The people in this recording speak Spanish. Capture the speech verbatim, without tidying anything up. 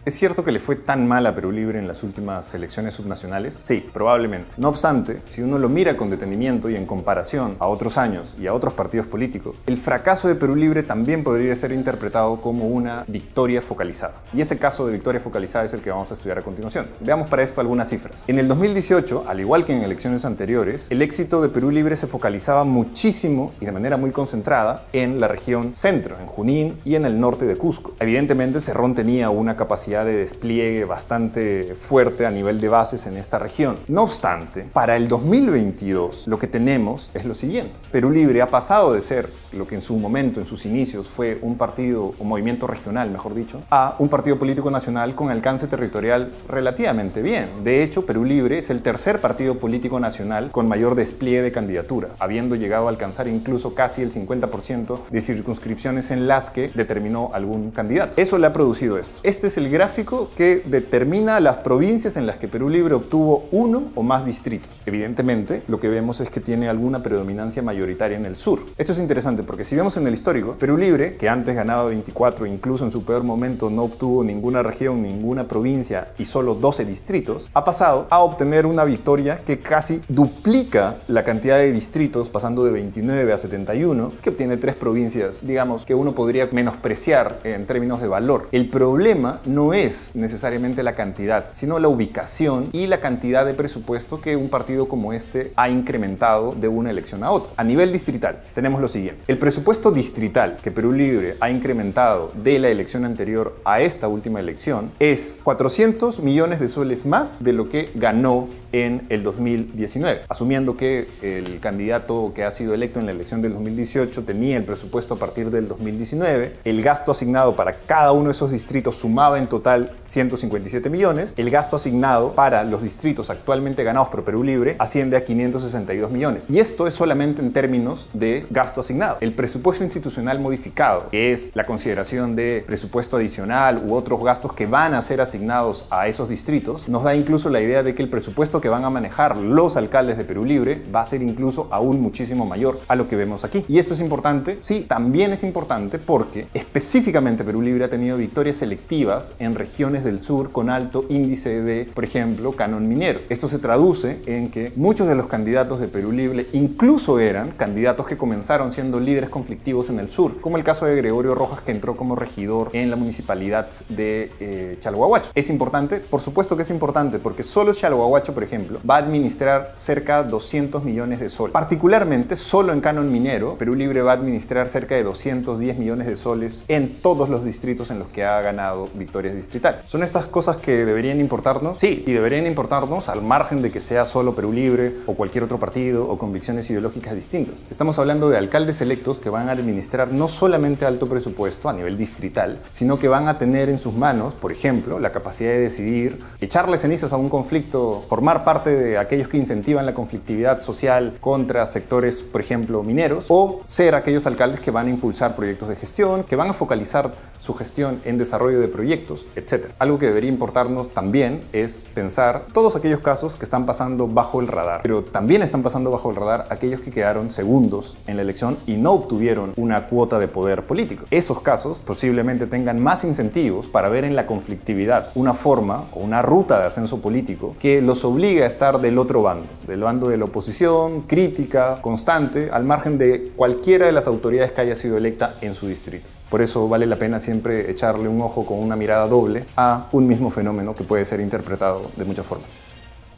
¿Es cierto que le fue tan mal a Perú Libre en las últimas elecciones subnacionales? Sí, probablemente. No obstante, si uno lo mira con detenimiento y en comparación a otros años y a otros partidos políticos, el fracaso de Perú Libre también podría ser interpretado como una victoria focalizada. Y ese caso de victoria focalizada es el que vamos a estudiar a continuación. Veamos para esto algunas cifras. En el dos mil dieciocho, al igual que en elecciones anteriores, el éxito de Perú Libre se focalizaba muchísimo y de manera muy concentrada en la región centro, en Junín y en el norte de Cusco. Evidentemente, Cerrón tenía una capacidad de despliegue bastante fuerte a nivel de bases en esta región. No obstante, para el dos mil veintidós lo que tenemos es lo siguiente. Perú Libre ha pasado de ser lo que en su momento, en sus inicios, fue un partido o movimiento regional, mejor dicho, a un partido político nacional con alcance territorial relativamente bien. De hecho, Perú Libre es el tercer partido político nacional con mayor despliegue de candidatura, habiendo llegado a alcanzar incluso casi el cincuenta por ciento de circunscripciones en las que determinó algún candidato. Eso le ha producido esto. Este es el gráfico que determina las provincias en las que Perú Libre obtuvo uno o más distritos. Evidentemente, lo que vemos es que tiene alguna predominancia mayoritaria en el sur. Esto es interesante porque si vemos en el histórico, Perú Libre, que antes ganaba veinticuatro, incluso en su peor momento no obtuvo ninguna región, ninguna provincia y solo doce distritos, ha pasado a obtener una victoria que casi duplica la cantidad de distritos, pasando de veintinueve a setenta y uno, que obtiene tres provincias, digamos, que uno podría menospreciar en términos de valor. El problema no es necesariamente la cantidad, sino la ubicación y la cantidad de presupuesto que un partido como este ha incrementado de una elección a otra. A nivel distrital, tenemos lo siguiente. El presupuesto distrital que Perú Libre ha incrementado de la elección anterior a esta última elección es cuatrocientos millones de soles más de lo que ganó en el dos mil diecinueve. Asumiendo que el candidato que ha sido electo en la elección del dos mil dieciocho tenía el presupuesto a partir del dos mil diecinueve, el gasto asignado para cada uno de esos distritos sumaba en total ciento cincuenta y siete millones, el gasto asignado para los distritos actualmente ganados por Perú Libre asciende a quinientos sesenta y dos millones. Y esto es solamente en términos de gasto asignado. El presupuesto institucional modificado, que es la consideración de presupuesto adicional u otros gastos que van a ser asignados a esos distritos, nos da incluso la idea de que el presupuesto que van a manejar los alcaldes de Perú Libre va a ser incluso aún muchísimo mayor a lo que vemos aquí. Y esto es importante, sí, también es importante porque específicamente Perú Libre ha tenido victorias selectivas en regiones del sur con alto índice de, por ejemplo, canon minero. Esto se traduce en que muchos de los candidatos de Perú Libre incluso eran candidatos que comenzaron siendo líderes conflictivos en el sur, como el caso de Gregorio Rojas, que entró como regidor en la municipalidad de eh, Chalhuahuacho. ¿Es importante? Por supuesto que es importante, porque solo Chalhuahuacho, por ejemplo, va a administrar cerca de doscientos millones de soles. Particularmente, solo en canon minero, Perú Libre va a administrar cerca de doscientos diez millones de soles en todos los distritos en los que ha ganado victorias distritales. ¿Son estas cosas que deberían importarnos? Sí, y deberían importarnos al margen de que sea solo Perú Libre o cualquier otro partido o convicciones ideológicas distintas. Estamos hablando de alcaldes electos que van a administrar no solamente alto presupuesto a nivel distrital, sino que van a tener en sus manos, por ejemplo, la capacidad de decidir echarle cenizas a un conflicto, formar parte de aquellos que incentivan la conflictividad social contra sectores, por ejemplo, mineros, o ser aquellos alcaldes que van a impulsar proyectos de gestión, que van a focalizar su gestión en desarrollo de proyectos, etcétera. Algo que debería importarnos también es pensar todos aquellos casos que están pasando bajo el radar, pero también están pasando bajo el radar aquellos que quedaron segundos en la elección y no obtuvieron una cuota de poder político. Esos casos posiblemente tengan más incentivos para ver en la conflictividad una forma o una ruta de ascenso político que los obligue a estar del otro bando, del bando de la oposición, crítica, constante, al margen de cualquiera de las autoridades que haya sido electa en su distrito. Por eso vale la pena siempre echarle un ojo con una mirada doble a un mismo fenómeno que puede ser interpretado de muchas formas.